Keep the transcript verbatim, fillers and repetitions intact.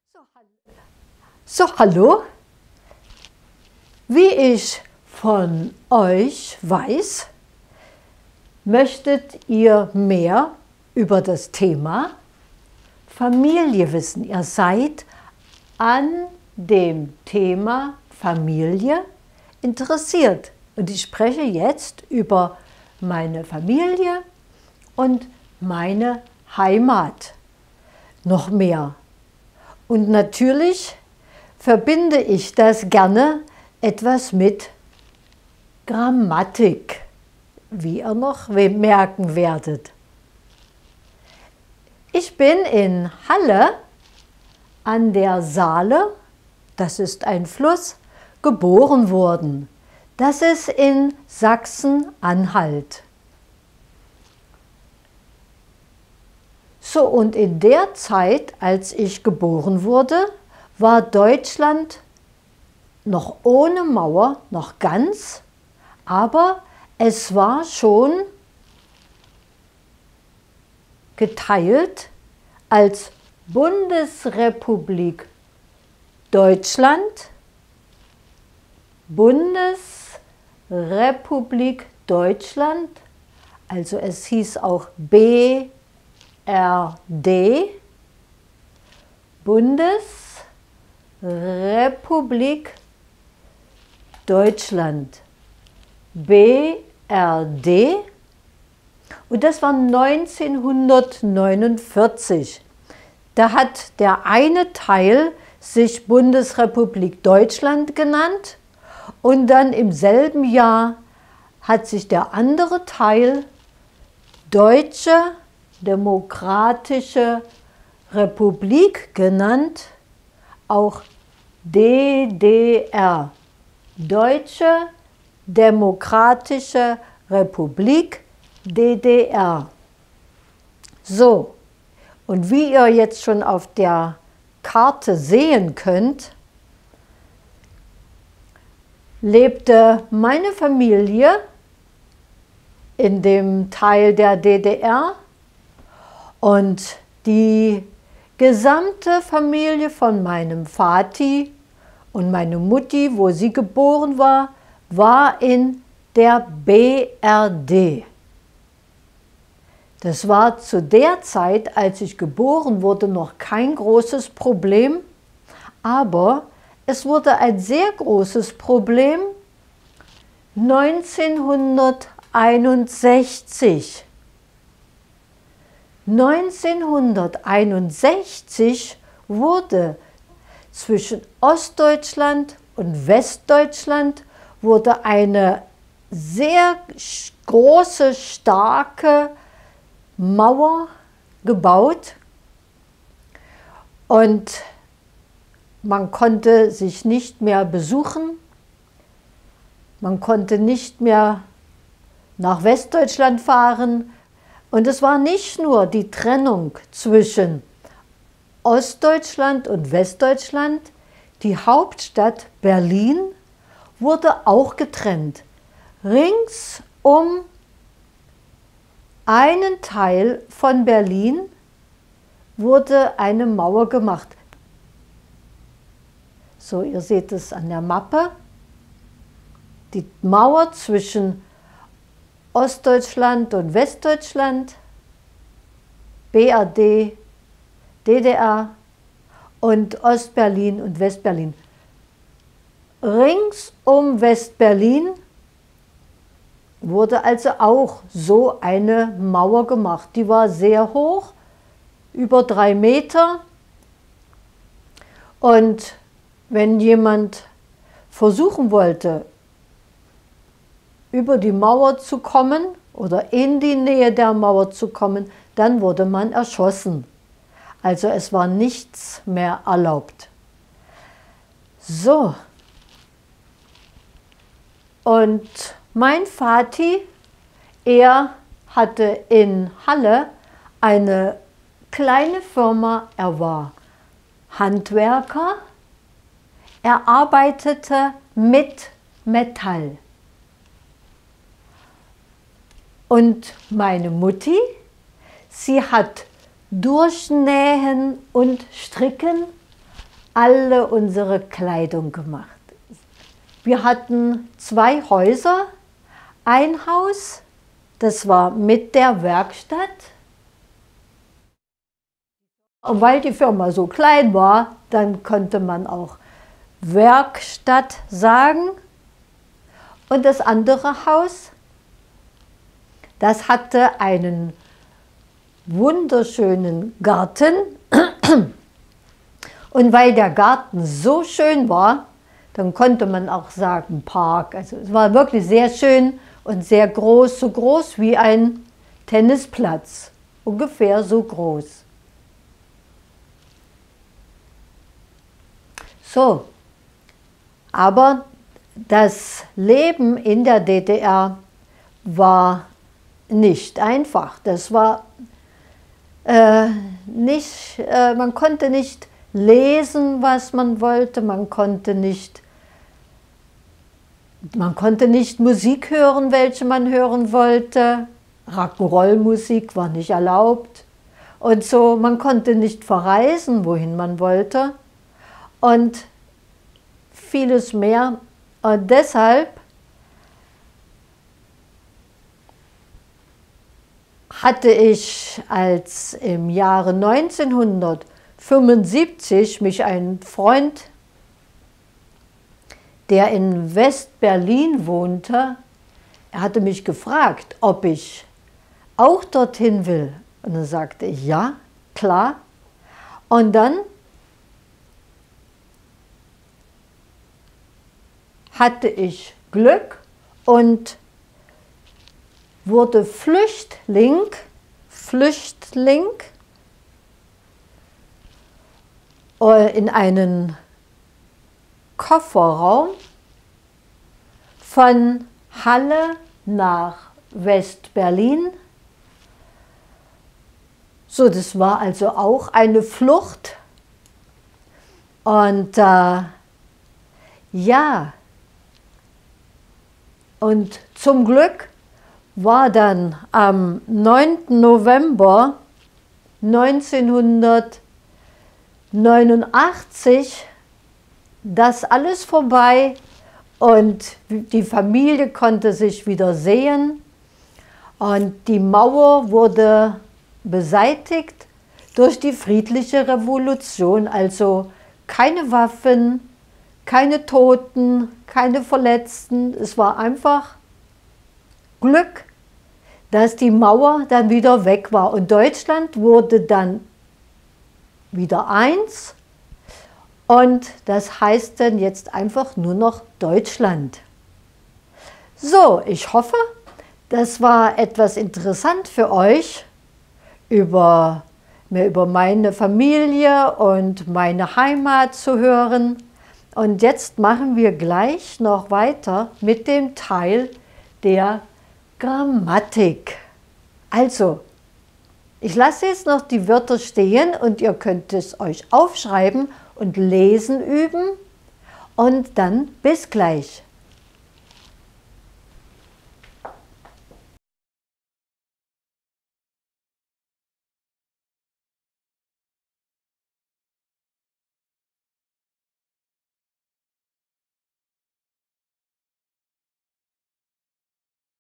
So, so, hallo. Wie ich von euch weiß, möchtet ihr mehr über das Thema Familie wissen. Ihr seid an dem Thema Familie interessiert. Und ich spreche jetzt über meine Familie und meine Heimat noch mehr. Und natürlich verbinde ich das gerne etwas mit Grammatik, wie ihr noch merken werdet. Ich bin in Halle an der Saale, das ist ein Fluss, geboren worden. Das ist in Sachsen-Anhalt. So, und in der Zeit, als ich geboren wurde, war Deutschland noch ohne Mauer, noch ganz, aber es war schon geteilt als Bundesrepublik Deutschland, Bundesrepublik Deutschland, also es hieß auch B R D, Bundesrepublik Deutschland, B R D, und das war neunzehnhundertneunundvierzig. Da hat der eine Teil sich Bundesrepublik Deutschland genannt und dann im selben Jahr hat sich der andere Teil Deutsche Demokratische Republik genannt, auch D D R, Deutsche Demokratische Republik, D D R. So, und wie ihr jetzt schon auf der Karte sehen könnt, lebte meine Familie in dem Teil der D D R und die gesamte Familie von meinem Vati und meine Mutti, wo sie geboren war, war in der B R D. Das war zu der Zeit, als ich geboren wurde, noch kein großes Problem, aber es wurde ein sehr großes Problem neunzehnhunderteinundsechzig. neunzehnhunderteinundsechzig wurde zwischen Ostdeutschland und Westdeutschland wurde eine sehr große, starke Mauer gebaut und man konnte sich nicht mehr besuchen, man konnte nicht mehr nach Westdeutschland fahren. Und es war nicht nur die Trennung zwischen Ostdeutschland und Westdeutschland, die Hauptstadt Berlin wurde auch getrennt. Rings um einen Teil von Berlin wurde eine Mauer gemacht. So, ihr seht es an der Mappe. Die Mauer zwischen Ostdeutschland und Westdeutschland, B R D, D D R und Ostberlin und Westberlin. Rings um Westberlin wurde also auch so eine Mauer gemacht. Die war sehr hoch, über drei Meter. Und wenn jemand versuchen wollte, über die Mauer zu kommen oder in die Nähe der Mauer zu kommen, dann wurde man erschossen. Also es war nichts mehr erlaubt. So. Und mein Vati, er hatte in Halle eine kleine Firma, er war Handwerker, er arbeitete mit Metall. Und meine Mutti, sie hat Durchnähen und Stricken alle unsere Kleidung gemacht. Wir hatten zwei Häuser, ein Haus, das war mit der Werkstatt. Und weil die Firma so klein war, dann konnte man auch Werkstatt sagen. Und das andere Haus, das hatte einen wunderschönen Garten. Und weil der Garten so schön war, dann konnte man auch sagen Park. Also es war wirklich sehr schön und sehr groß, so groß wie ein Tennisplatz, ungefähr so groß. So, aber das Leben in der D D R war nicht einfach. Das war äh, nicht, äh, man konnte nicht lesen, was man wollte, man konnte nicht, man konnte nicht Musik hören, welche man hören wollte. Rock'n'Roll-Musik war nicht erlaubt und so, man konnte nicht verreisen, wohin man wollte und vieles mehr. Und deshalb hatte ich, als im Jahre neunzehnhundertfünfundsiebzig mich ein Freund, der in West-Berlin wohnte, er hatte mich gefragt, ob ich auch dorthin will. Und dann sagte ich, ja, klar. Und dann hatte ich Glück und wurde Flüchtling, Flüchtling in einen Kofferraum von Halle nach West-Berlin. So, das war also auch eine Flucht. Und äh, ja, und zum Glück war dann am neunten November neunzehnhundertneunundachtzig das alles vorbei und die Familie konnte sich wieder sehen und die Mauer wurde beseitigt durch die friedliche Revolution, also keine Waffen, keine Toten, keine Verletzten. Es war einfach Glück, dass die Mauer dann wieder weg war. Und Deutschland wurde dann wieder eins. Und das heißt dann jetzt einfach nur noch Deutschland. So, ich hoffe, das war etwas interessant für euch, über, mehr über meine Familie und meine Heimat zu hören. Und jetzt machen wir gleich noch weiter mit dem Teil der Grammatik. Also, ich lasse jetzt noch die Wörter stehen und ihr könnt es euch aufschreiben und lesen üben. Und dann bis gleich.